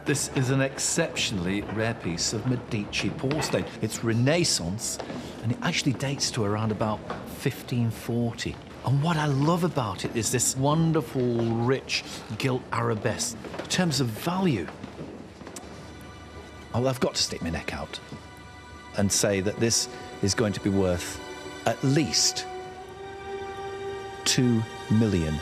This is an exceptionally rare piece of Medici porcelain. It's Renaissance, and it actually dates to around about 1540. And what I love about it is this wonderful, rich gilt arabesque. In terms of value, well, I've got to stick my neck out and say that this is going to be worth at least £2 million.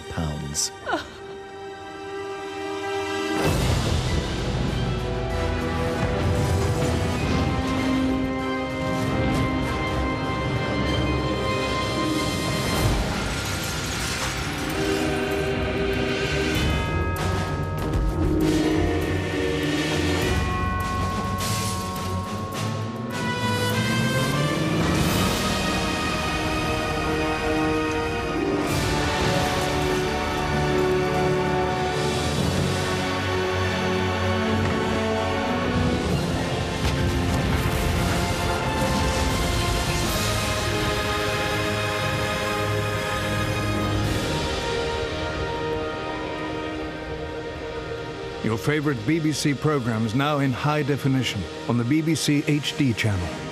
Your favorite BBC program is now in high definition on the BBC HD channel.